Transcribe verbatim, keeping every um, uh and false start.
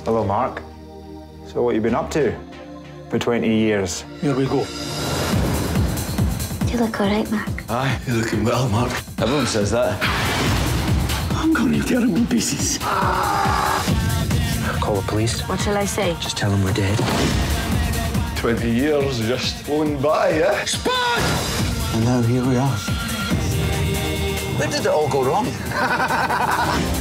Hello, Mark. So what you been up to for twenty years? Here we go. You look all right, Mark. Aye, you're looking well, Mark. Everyone says that. I'm going to tear him in pieces. Call the police. What shall I say? Just tell them we're dead. Twenty years just flown by, eh? Spot! And now here we are. Where did it all go wrong?